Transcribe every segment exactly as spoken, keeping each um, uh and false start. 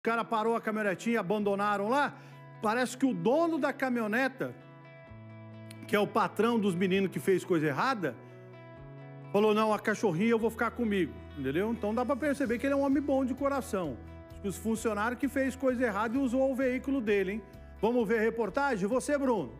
O cara parou a caminhonetinha, abandonaram lá. Parece que o dono da caminhoneta, que é o patrão dos meninos que fez coisa errada, falou, não, a cachorrinha eu vou ficar comigo, entendeu? Então dá pra perceber que ele é um homem bom de coração. Acho que os funcionários que fez coisa errada e usou o veículo dele, hein? Vamos ver a reportagem? Você, Bruno.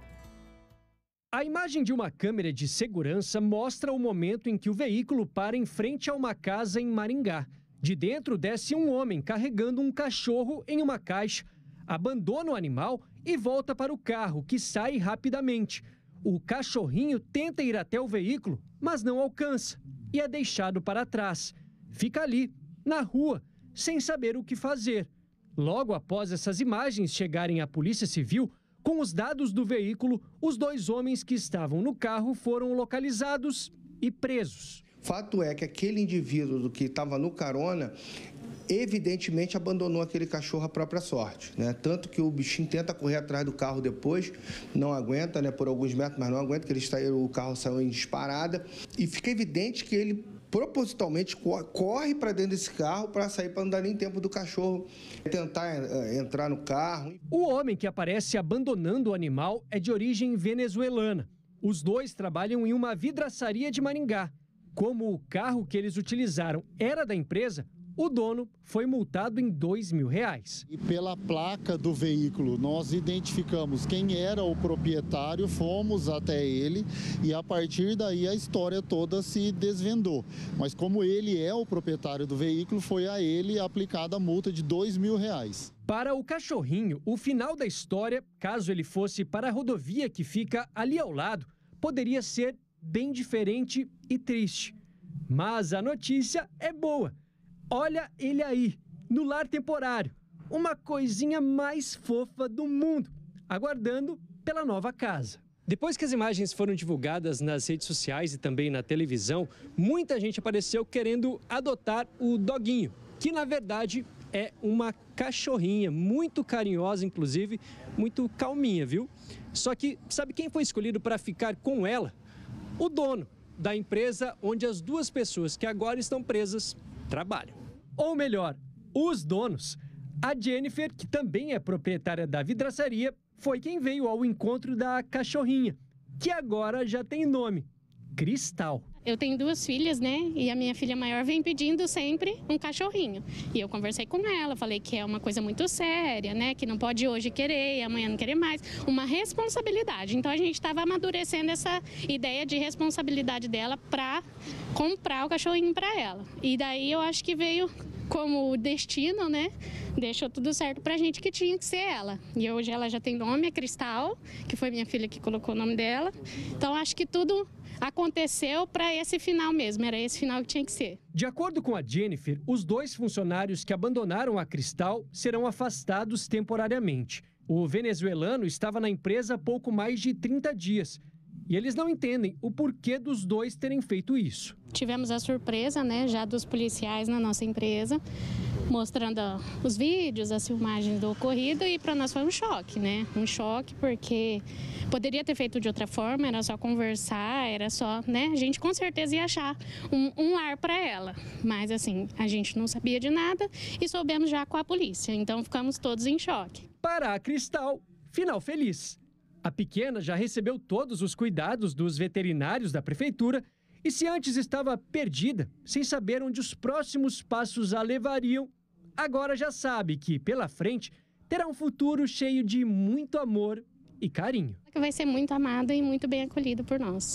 A imagem de uma câmera de segurança mostra o momento em que o veículo para em frente a uma casa em Maringá. De dentro desce um homem carregando um cachorro em uma caixa, abandona o animal e volta para o carro, que sai rapidamente. O cachorrinho tenta ir até o veículo, mas não alcança e é deixado para trás. Fica ali, na rua, sem saber o que fazer. Logo após essas imagens chegarem à Polícia Civil, com os dados do veículo, os dois homens que estavam no carro foram localizados e presos. Fato é que aquele indivíduo do que estava no carona, evidentemente abandonou aquele cachorro à própria sorte, né? Tanto que o bichinho tenta correr atrás do carro depois, não aguenta, né? Por alguns metros, mas não aguenta, porque ele está, o carro saiu em disparada. E fica evidente que ele propositalmente corre para dentro desse carro para sair, para não dar nem tempo do cachorro tentar uh, entrar no carro. O homem que aparece abandonando o animal é de origem venezuelana. Os dois trabalham em uma vidraçaria de Maringá. Como o carro que eles utilizaram era da empresa, o dono foi multado em dois mil reais. E pela placa do veículo, nós identificamos quem era o proprietário, fomos até ele e a partir daí a história toda se desvendou. Mas como ele é o proprietário do veículo, foi a ele aplicada a multa de dois mil reais. Para o cachorrinho, o final da história, caso ele fosse para a rodovia que fica ali ao lado, poderia ser bem diferente e triste. Mas a notícia é boa. Olha ele aí, no lar temporário, uma coisinha mais fofa do mundo, aguardando pela nova casa. Depois que as imagens foram divulgadas nas redes sociais e também na televisão, muita gente apareceu querendo adotar o doguinho, que na verdade é uma cachorrinha, muito carinhosa, inclusive, muito calminha, viu? Só que sabe quem foi escolhido para ficar com ela? O dono da empresa onde as duas pessoas que agora estão presas trabalham. Ou melhor, os donos. A Jennifer, que também é proprietária da vidraçaria, foi quem veio ao encontro da cachorrinha, que agora já tem nome, Cristal. Eu tenho duas filhas, né? E a minha filha maior vem pedindo sempre um cachorrinho. E eu conversei com ela, falei que é uma coisa muito séria, né? Que não pode hoje querer e amanhã não querer mais. Uma responsabilidade. Então a gente estava amadurecendo essa ideia de responsabilidade dela para comprar o cachorrinho para ela. E daí eu acho que veio como destino, né? Deixou tudo certo pra gente que tinha que ser ela. E hoje ela já tem nome, é Cristal, que foi minha filha que colocou o nome dela. Então acho que tudo aconteceu para esse final mesmo, era esse final que tinha que ser. De acordo com a Jennifer, os dois funcionários que abandonaram a Cristal serão afastados temporariamente. O venezuelano estava na empresa há pouco mais de trinta dias. E eles não entendem o porquê dos dois terem feito isso. Tivemos a surpresa, né, já dos policiais na nossa empresa, mostrando os vídeos, as filmagens do ocorrido, e para nós foi um choque, né? Um choque porque poderia ter feito de outra forma, era só conversar, era só, né? A gente com certeza ia achar um, um lar para ela, mas assim, a gente não sabia de nada e soubemos já com a polícia, então ficamos todos em choque. Para a Cristal, final feliz. A pequena já recebeu todos os cuidados dos veterinários da prefeitura e se antes estava perdida, sem saber onde os próximos passos a levariam, agora já sabe que, pela frente, terá um futuro cheio de muito amor e carinho. Vai ser muito amada e muito bem acolhida por nós.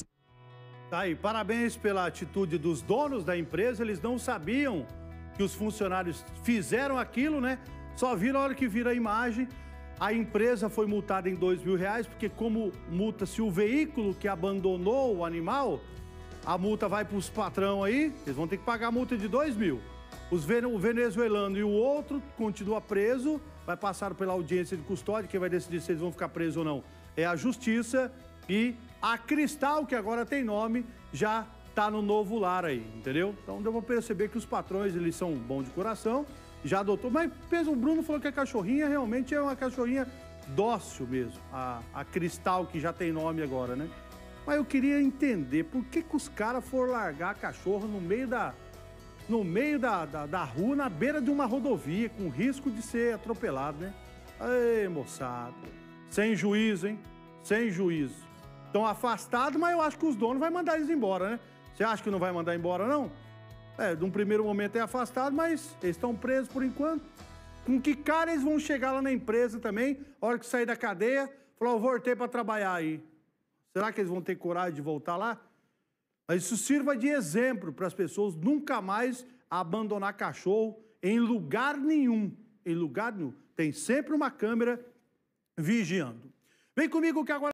Tá aí, parabéns pela atitude dos donos da empresa, eles não sabiam que os funcionários fizeram aquilo, né? Só viram a hora que vira a imagem. A empresa foi multada em dois mil reais, porque como multa-se o veículo que abandonou o animal, a multa vai para os patrão aí, eles vão ter que pagar a multa de dois mil. Os, o venezuelano e o outro continua preso, vai passar pela audiência de custódia, quem vai decidir se eles vão ficar presos ou não é a justiça. E a Cristal, que agora tem nome, já está no novo lar aí, entendeu? Então deu para perceber que os patrões, eles são bons de coração, já adotou, mas pensa, o Bruno falou que a cachorrinha realmente é uma cachorrinha dócil mesmo, a, a Cristal, que já tem nome agora, né? Mas eu queria entender por que, que os caras foram largar a cachorra no meio da, no meio da, da, da rua, na beira de uma rodovia, com risco de ser atropelado, né? Ei, moçada, sem juízo, hein? Sem juízo. Estão afastados, mas eu acho que os donos vão mandar eles embora, né? Você acha que não vai mandar embora, não? É, de um primeiro momento é afastado, mas eles estão presos por enquanto. Com que cara eles vão chegar lá na empresa também, a hora que sair da cadeia, falar, eu voltei para trabalhar aí. Será que eles vão ter coragem de voltar lá? Mas isso sirva de exemplo para as pessoas nunca mais abandonar cachorro em lugar nenhum. Em lugar nenhum. Tem sempre uma câmera vigiando. Vem comigo que agora...